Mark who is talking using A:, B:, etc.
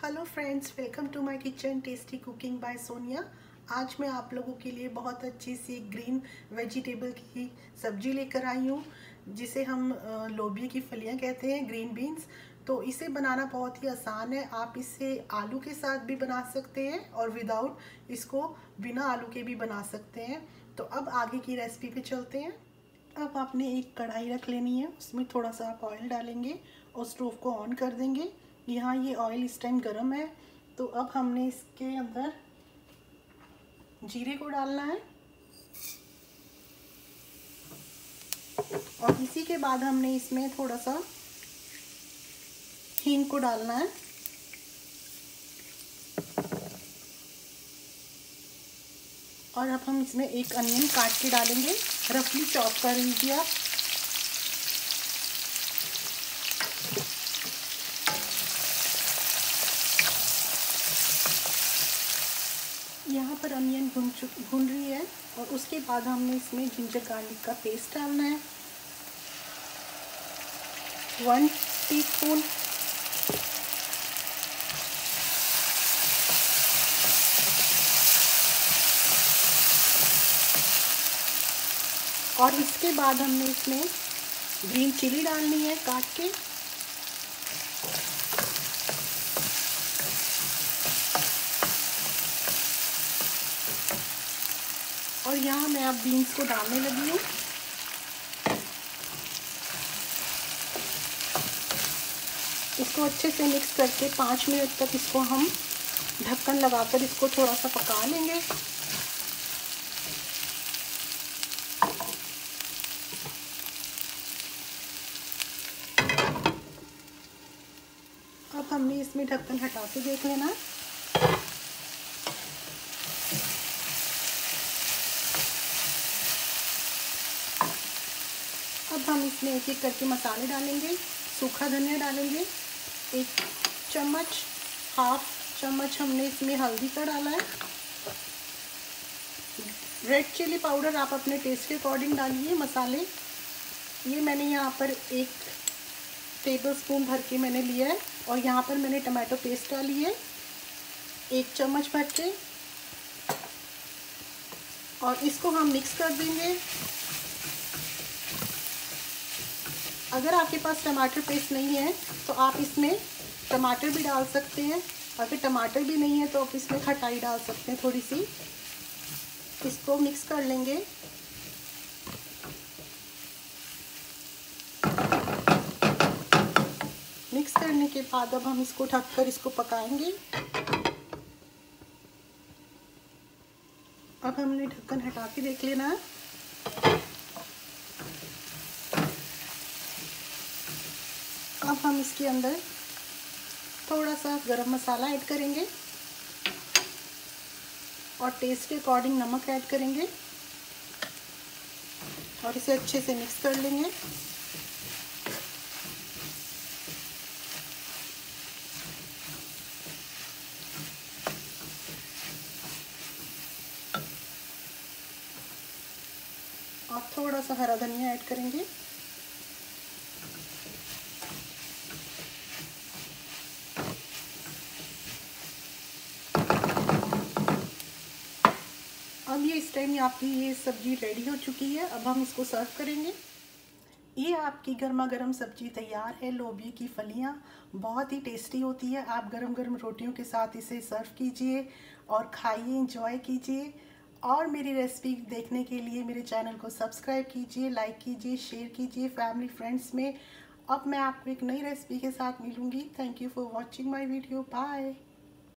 A: Hello friends, welcome to my kitchen tasty cooking by Sonia. आज मैं आप लोगों के लिए बहुत अच्छी सी ग्रीन वेजिटेबल की सब्जी लेकर आई हूँ, जिसे हम लोबिया की फलियाँ कहते हैं, ग्रीन बीन्स। तो इसे बनाना बहुत ही आसान है। आप इसे आलू के साथ भी बना सकते हैं और विदाउट इसको बिना आलू के भी बना सकते हैं। तो अब आगे की रेसिपी पे चलते हैं। अब आपने एक कढ़ाई रख लेनी है, उसमें थोड़ा सा आप ऑयल डालेंगे और स्टोव को ऑन कर देंगे। यहाँ ये ऑयल इस टाइम गर्म है, तो अब हमने इसके अंदर जीरे को डालना है और इसी के बाद हमने इसमें थोड़ा सा हींग को डालना है। और अब हम इसमें एक अनियन काट के डालेंगे, रफली चॉप कर लीजिए आप। यहाँ पर अनियन भून रही है और उसके बाद हमने इसमें जिंजर गार्लिक का पेस्ट डालना है, 1 टीस्पून। और इसके बाद हमने इसमें ग्रीन चिली डालनी है काट के। और यहाँ मैं अब बीन्स को डालने लगी हूँ। इसको अच्छे से मिक्स करके 5 मिनट तक इसको हम ढक्कन लगाकर इसको थोड़ा सा पका लेंगे। अब हमने इसमें ढक्कन हटा के देख लेना। अब हम इसमें एक एक करके मसाले डालेंगे। सूखा धनिया डालेंगे 1 चम्मच, हाफ चम्मच हमने इसमें हल्दी का डाला है। रेड चिली पाउडर आप अपने टेस्ट के अकॉर्डिंग डालिए। मसाले ये मैंने यहाँ पर 1 टेबलस्पून भर के मैंने लिया है। और यहाँ पर मैंने टमाटो पेस्ट डाली है 1 चम्मच भर के, और इसको हम मिक्स कर देंगे। अगर आपके पास टमाटर पेस्ट नहीं है तो आप इसमें टमाटर भी डाल सकते हैं। अगर टमाटर भी नहीं है तो आप इसमें खटाई डाल सकते हैं थोड़ी सी। इसको मिक्स कर लेंगे। मिक्स करने के बाद अब हम इसको ढककर इसको पकाएंगे। अब हमने ढक्कन हटा के देख लेना है। अब हम इसके अंदर थोड़ा सा गरम मसाला ऐड करेंगे और टेस्ट के अकॉर्डिंग नमक ऐड करेंगे और इसे अच्छे से मिक्स कर लेंगे। और थोड़ा सा हरा धनिया ऐड करेंगे। अब ये इस टाइम आपकी ये सब्जी रेडी हो चुकी है। अब हम इसको सर्व करेंगे। ये आपकी गर्मा गर्म सब्जी तैयार है। लोबिया की फलियाँ बहुत ही टेस्टी होती है। आप गरम गरम रोटियों के साथ इसे सर्व कीजिए और खाइए, एंजॉय कीजिए। और मेरी रेसिपी देखने के लिए मेरे चैनल को सब्सक्राइब कीजिए, लाइक कीजिए, शेयर कीजिए फैमिली फ्रेंड्स में। अब मैं आपको एक नई रेसिपी के साथ मिलूँगी। Thank you for watching my video. Bye.